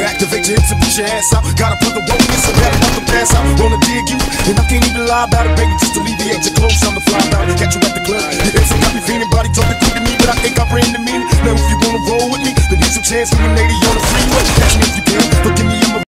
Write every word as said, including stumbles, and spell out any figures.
Activate your hips and push your ass out. Gotta put the roll in so bad enough to pass out. Wanna dig you, and I can't even lie about it, baby. Just alleviate your clothes, I'm the fly out. Catch you at the club. Your hips ain't got me feeling, body talking quick to me, but I think I ran the meaning. Now if you wanna roll with me, then here's some chance for me